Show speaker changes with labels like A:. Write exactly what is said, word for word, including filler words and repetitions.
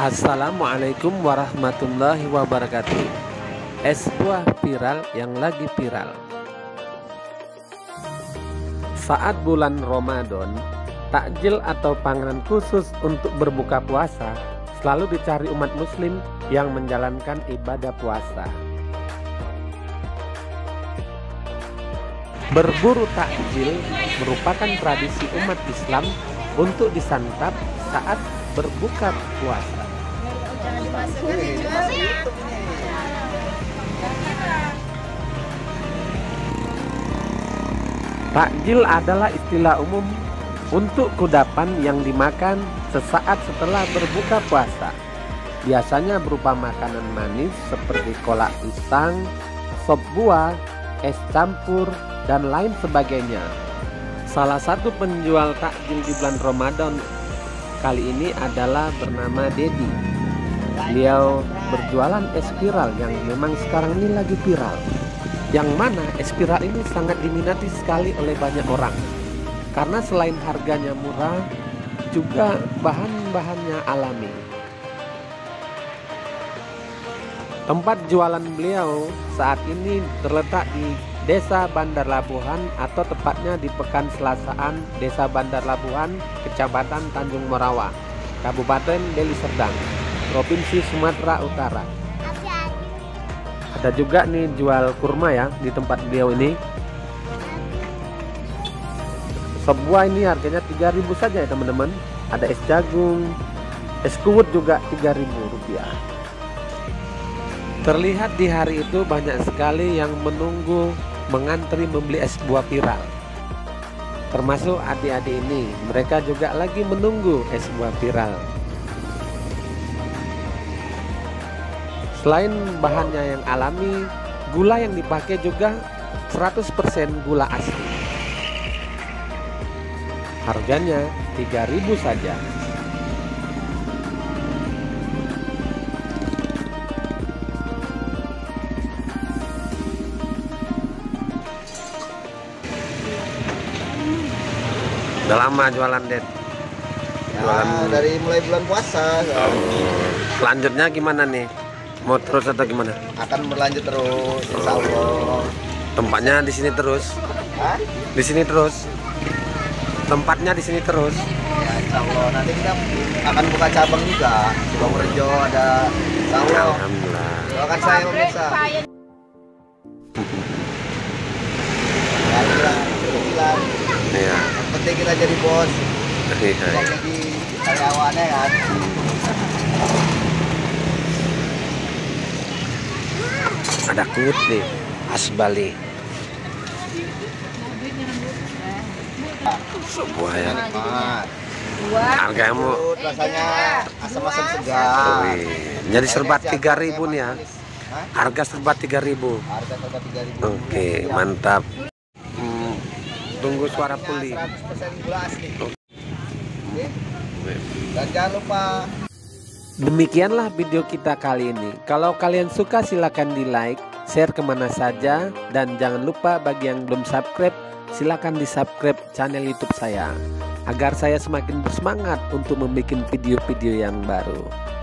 A: Assalamualaikum warahmatullahi wabarakatuh. Es buah viral yang lagi viral. Saat bulan Ramadan, takjil atau panganan khusus untuk berbuka puasa selalu dicari umat muslim yang menjalankan ibadah puasa. Berburu takjil merupakan tradisi umat Islam untuk disantap saat berbuka puasa. Takjil adalah istilah umum untuk kudapan yang dimakan sesaat setelah berbuka puasa. Biasanya berupa makanan manis seperti kolak pisang, sop buah, es campur, dan lain sebagainya. Salah satu penjual takjil di bulan Ramadan kali ini adalah bernama Dedi. Beliau berjualan es viral yang memang sekarang ini lagi viral. Yang mana es viral ini sangat diminati sekali oleh banyak orang. Karena selain harganya murah, juga bahan-bahannya alami. Tempat jualan beliau saat ini terletak di Desa Bandar Labuhan atau tepatnya di Pekan Selasaan, Desa Bandar Labuhan, Kecamatan Tanjung Morawa, Kabupaten Deli Serdang, Provinsi Sumatera Utara. Ada juga nih jual kurma ya di tempat beliau ini. Sop buah ini harganya tiga ribu saja ya teman-teman. Ada es jagung, es kuwut juga tiga ribu rupiah. Terlihat di hari itu banyak sekali yang menunggu mengantri membeli es buah viral. Termasuk adik-adik ini, mereka juga lagi menunggu es buah viral. Selain bahannya yang alami, gula yang dipakai juga seratus persen gula asli. Harganya tiga ribu saja. Udah lama jualan, Det? Jualan
B: ya, dari mulai bulan puasa.
A: Oh. Selanjutnya gimana nih? Mau terus atau gimana?
B: Akan berlanjut terus, insya Allah.
A: Tempatnya di sini terus?
B: Hah?
A: Di sini terus? Tempatnya di sini terus?
B: Ya, insya Allah. Nanti kita akan buka cabang juga. Di Bangrejo ada, insya Allah.
A: Alhamdulillah.
B: Doakan saya pemirsa. Alhamdulillah, kecilan.
A: Iya.
B: Yang penting kita jadi bos.
A: Iya.
B: Tidak jadi karyawannya kan.
A: Ada kuwut nih, khas Bali. Sebuah ya.
B: Nikmat.
A: Harganya mau
B: Kuwut rasanya asam-asam segar.
A: Wih, jadi serba tiga ribu nih ya.
B: Hah?
A: Harga serba tiga ribu.
B: Harga serba tiga ribu.
A: Oke, mantap. Hmm, tunggu suara puli.
B: seratus persen gula asli.
A: Oke.
B: Dan jangan lupa.
A: Demikianlah video kita kali ini. Kalau kalian suka silakan di like, share kemana saja, dan jangan lupa bagi yang belum subscribe, silakan di subscribe channel YouTube saya agar saya semakin bersemangat untuk membuat video-video yang baru.